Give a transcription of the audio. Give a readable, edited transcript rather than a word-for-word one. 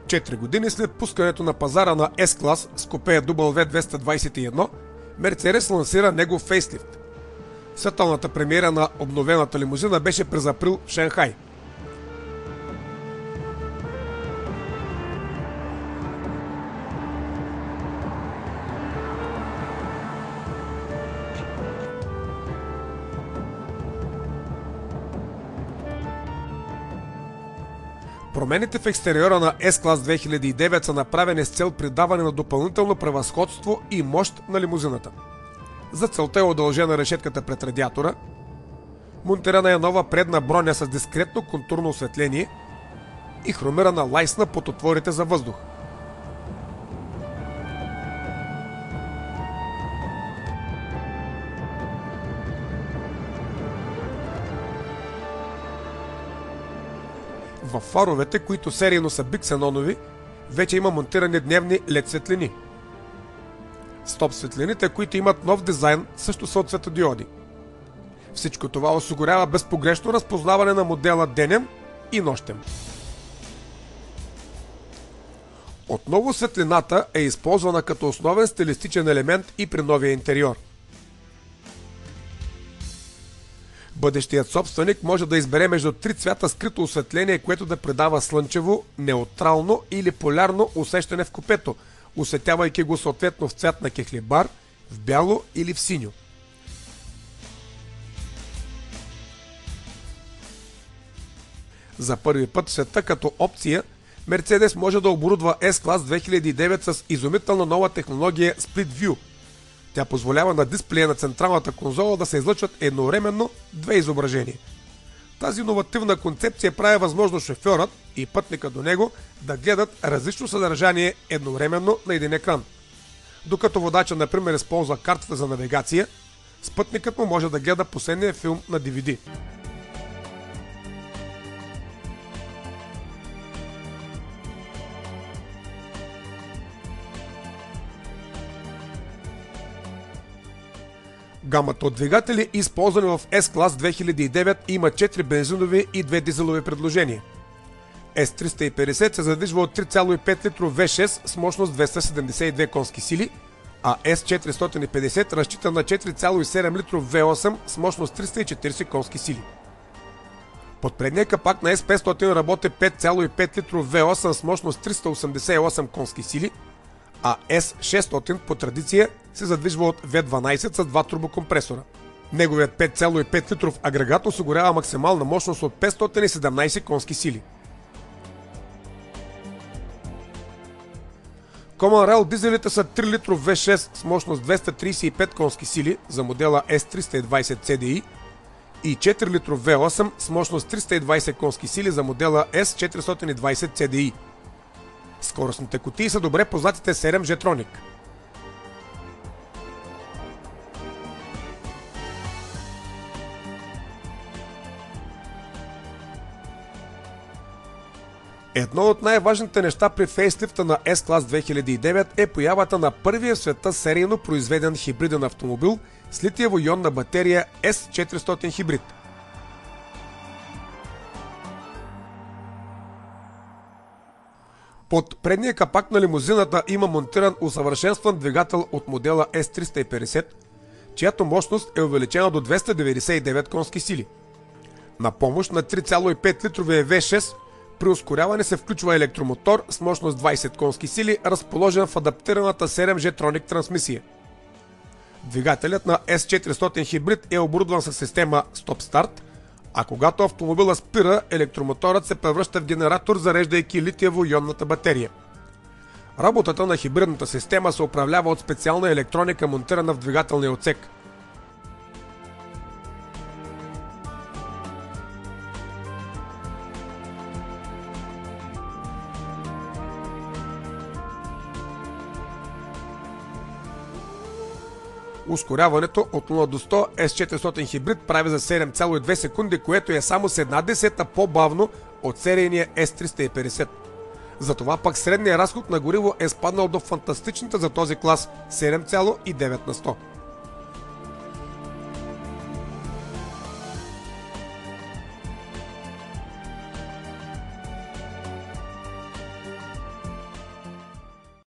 4 години след пускането на пазара на S-клас с купе W221, Мерцедес лансира негов фейслифт. Световната премиера на обновената лимузина беше през април в Шанхай. Промените в екстериора на S-клас 2009 са направени с цел придаване на допълнително превъзходство и мощ на лимузината. За целта е удължена решетката пред радиатора, монтирана е нова предна броня с дискретно контурно осветление и хромирана лайсна под отворите за въздух. В фаровете, които серийно са биксенонови, вече има монтирани дневни LED светлини. Стоп светлините, които имат нов дизайн, също са от светодиоди. Всичко това осигурява безпогрешно разпознаване на модела денем и нощем. Отново светлината е използвана като основен стилистичен елемент и при новия интериор. Бъдещият собственик може да избере между 3 цвята скрито осветление, което да придава слънчево, неутрално или полярно усещане в купето, осветявайки го съответно в цвят на кехлибар, в бяло или в синьо. За първи път в света като опция, Мерцедес може да оборудва S-клас 2009 с изумителна нова технология Split View. Тя позволява на дисплея на централната конзола да се излъчват едновременно две изображения. Тази иновативна концепция прави възможно шофьорът и пътника до него да гледат различно съдържание едновременно на един екран. Докато водача, например, използва картата за навигация, спътникът му може да гледа последния филм на DVD. Гамата от двигатели, използвани в S-клас 2009, има 4 бензинови и 2 дизелови предложения. S350 се задвижва от 3,5 литров V6 с мощност 272 конски сили, а S450 разчита на 4,7 литров V8 с мощност 340 конски сили. Под предния капак на S500 работи 5,5 литров V8 с мощност 388 конски сили, а S600 по традиция се задвижва от V12 с 2 турбокомпресора. Неговият 5,5 литров агрегат осигурява максимална мощност от 517 конски сили. Common Rail дизелите са 3 литров V6 с мощност 235 конски сили за модела S320 CDI и 4 литров V8 с мощност 320 конски сили за модела S420 CDI. Скоростните кутии са добре познатите 7 Jetronic. Едно от най-важните неща при фейслифта на S-клас 2009 е появата на първия в света серийно произведен хибриден автомобил с литиево-ионна батерия S400 хибрид. Под предния капак на лимузината има монтиран усъвършенстван двигател от модела S350, чиято мощност е увеличена до 299 конски сили. На помощ на 3,5 литровия V6 при ускоряване се включва електромотор с мощност 20 конски сили, разположен в адаптираната 7 Jetronic трансмисия. Двигателят на S400 хибрид е оборудван с система Стоп-старт, а когато автомобила спира, електромоторът се превръща в генератор, зареждайки литиево-ионната батерия. Работата на хибридната система се управлява от специална електроника, монтирана в двигателния отсек. Ускоряването от 0 до 100 S400 хибрид прави за 7,2 секунди, което е само с 1/10 по-бавно от серийния S350. Затова пък средният разход на гориво е спаднал до фантастичните за този клас 7,9 на 100.